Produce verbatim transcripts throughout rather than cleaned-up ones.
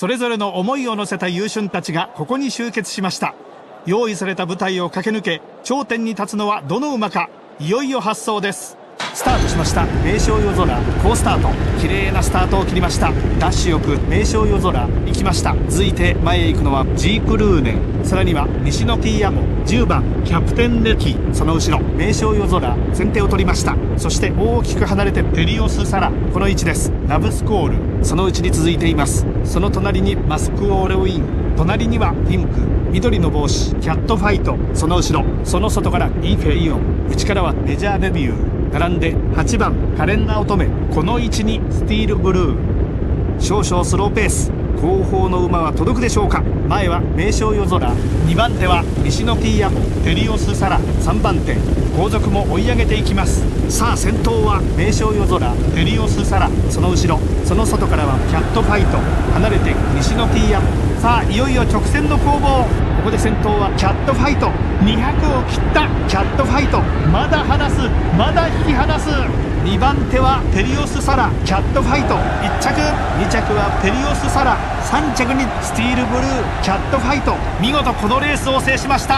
それぞれの思いを乗せた優俊たちがここに集結しました。用意された舞台を駆け抜け頂点に立つのはどの馬か。いよいよ発走です。スタートしました。名将夜空好スタート、綺麗なスタートを切りました。ダッシュよく名将夜空行きました。続いて前へ行くのはジークルーネ、さらには西のティーアモ、じゅうばんキャプテンレキ、その後ろ名将夜空先手を取りました。そして大きく離れてペリオスサラ、この位置です。ラブスコールそのうちに続いています。その隣にマスクオーレウィン、隣にはピンク緑の帽子キャットファイト、その後ろその外からイーフェイオン、内からはメジャーデビュー、並んではちばんカレンナ乙女、この位置にスティールブルー。少々スローペース、後方の馬は届くでしょうか。前は名将夜空、にばん手は西のティーアモテリオスサラ、さんばん手後続も追い上げていきます。さあ先頭は名将夜空テリオスサラ、その後ろその外からはキャットファイト、離れて西のティーアモ。さあいよいよ直線の攻防。ここで先頭はキャットファイト、にひゃくを切ったキャットファイト、まだ離すまだ引き離す。にばん手はペリオスサラ、キャットファイトいっ着、に着はペリオスサラ、さん着にスティールブルー、キャットファイト、見事このレースを制しました。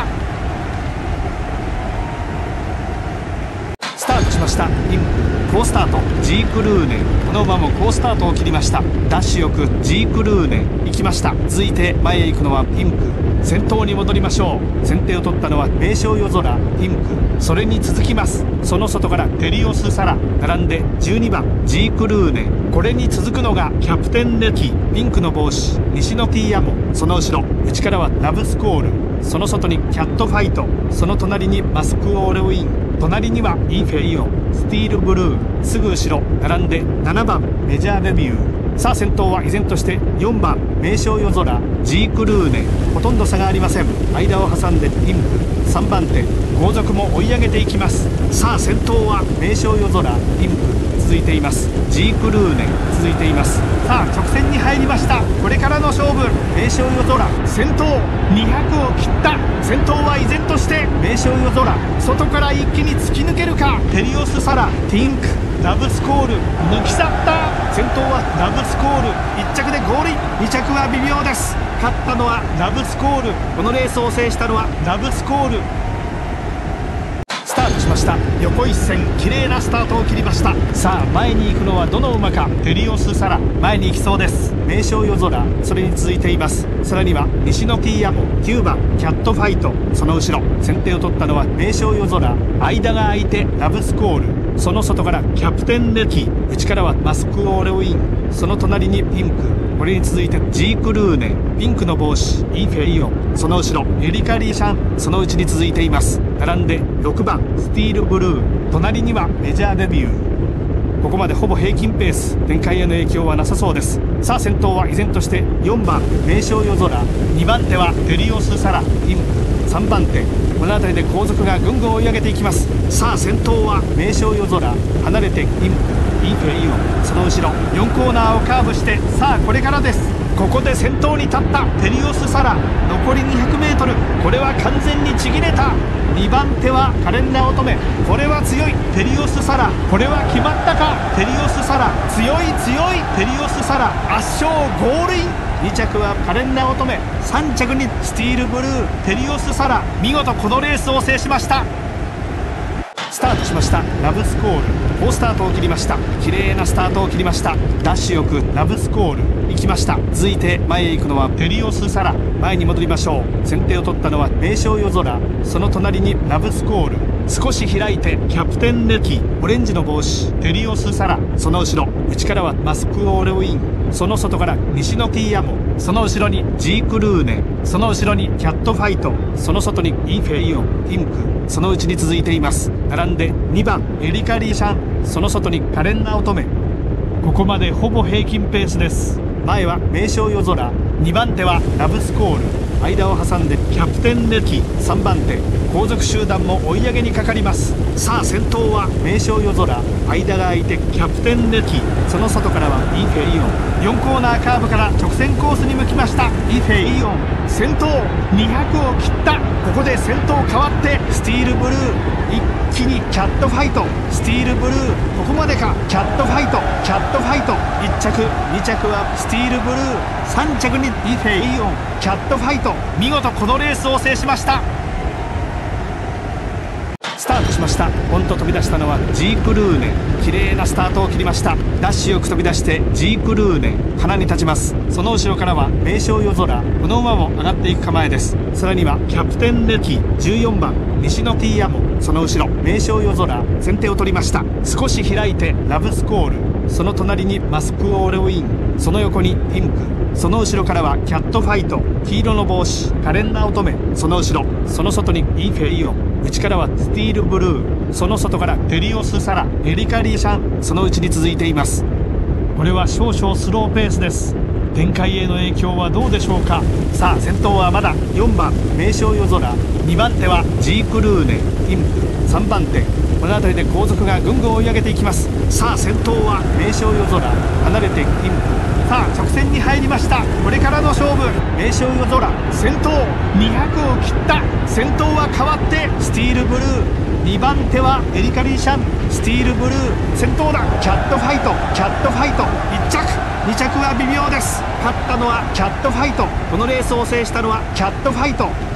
スタートしました。ピンク好スタート、ジークルーネ、この馬も好スタートを切りました。ダッシュよくジークルーネ行きました。続いて前へ行くのはピンク、先頭に戻りましょう。先手を取ったのは名将夜空ピンク、それに続きます。その外からペリオスサラ、並んでじゅうにばんジークルーネ、これに続くのがキャプテンレキ、ピンクの帽子西のティーアモ、その後ろ内からはラブスコール、その外にキャットファイト、その隣にマスクオーレウィン、隣にはイーフェイオン、スティールブルー、すぐ後ろ並んでななばんメジャーデビュー。さあ先頭は依然としてよんばん名将夜空ジークルーネ、ほとんど差がありません。間を挟んでピンクさんばん手後続も追い上げていきます。さあ先頭は名将夜空ピンク続いています。ジークルーネ続いています。さあ直線に入りました。これからの勝負、名将夜空先頭にひゃくを切った。先頭は依然として名将夜空、外から一気に突き抜けるか。ペリオスサラ、ピンクラブスコール抜き去った。先頭はラブスコールいっ着でゴールイン、に着は微妙です。勝ったのはラブスコール、このレースを制したのはラブスコール。スタートしました。横一線綺麗なスタートを切りました。さあ前に行くのはどの馬か。ペリオスサラ前に行きそうです。名将夜空それに続いています。さらには西のティーアモきゅうばんキャットファイト、その後ろ先手を取ったのは名将夜空、間が空いてラブスコール、その外からキャプテンレキ、内からはマスクオーレウィン、その隣にピンク、これに続いてジークルーネ、ピンクの帽子イーフェイオン、その後ろエリカリーシャン、そのうちに続いています。並んでろくばんスティールブルー、隣にはメジャーデビュー。ここまでほぼ平均ペース、展開への影響はなさそうです。さあ先頭は依然としてよんばん名将夜空、にばん手はペリオスサラピンク、さんばん手この辺りで後続がぐんぐん追い上げていきます。さあ先頭は名将夜空、離れてピンクイーフェイオン、その後ろよんコーナーをカーブして、さあこれからです。ここで先頭に立ったペリオスサラ、残り にひゃくメートル、 これは完全にちぎれた。にばん手はカレンナ乙女、これは強い。ペリオスサラ、これは決まったか。ペリオスサラ強い強い。ペリオスサラ圧勝ゴールイン。に着はカレンナ乙女、さん着にスティールブルー、ペリオスサラ見事このレースを制しました。スタートしました。ラブスコール好スタートを切りました。綺麗なスタートを切りました。ダッシュよくラブスコール行きました。続いて前へ行くのはペリオスサラ、前に戻りましょう。先手を取ったのは名将夜空、その隣にラブスコール、少し開いてキャプテンレキ、オレンジの帽子ペリオスサラ、その後ろ内からはマスクオーレウィン、その外から西のティーアモ、その後ろにジークルーネ、その後ろにキャットファイト、その外にイーフェイオン、ピンク、そのうちに続いています。並んでにばんエリカリーシャン、その外にカレンナ乙女。ここまでほぼ平均ペースです。前は名将夜空、にばん手はラブスコール、間を挟んでキャプテンレキ、さんばん手後続集団も追い上げにかかります。さあ先頭は名将夜空、間が空いてキャプテンレキ、その外からはイーフェイオン、よんコーナーカーブから直線コースに向きました。イイフェイオン先頭にひゃくを切った。ここで先頭変わってスティールブルー一気にキャットファイト。スティールブルーここまでか。キャットファイトキャットファイトいっ着に着はスティールブルーさん着にイフェイオンキャットファイト。見事このレースを制しました。スタートしました。ポンと飛び出したのはジークルーネ。綺麗なスタートを切りました。ダッシュよく飛び出してジークルーネ鼻に立ちます。その後ろからは名将夜空。この馬も上がっていく構えです。さらにはキャプテンレキじゅうよんばん西のティーアモ。その後ろ名将夜空先手を取りました。少し開いてラブスコール。その隣にマスクオーレウィン。その横にピンク。その後ろからはキャットファイト。黄色の帽子カレンダー乙女。その後ろその外にイーフェイオン。内からはスティールブルー。その外からテリオスサラエリカリーシャン。そのうちに続いています。これは少々スローペースです。展開への影響はどうでしょうか。さあ先頭はまだよんばん名将夜空、にばん手はジークルーネインプ、さんばん手この辺りで後続がぐんぐん追い上げていきます。さあ先頭は名将夜空、離れてインプ。さあ直線に入りました。これからの勝負。名将夜空先頭にひゃくを切った。先頭は変わってスティールブルー、にばん手はエリカリーシャン。スティールブルー先頭だ。キャットファイトキャットファイトいっ着に着は微妙です。勝ったのはキャットファイト。このレースを制したのはキャットファイト。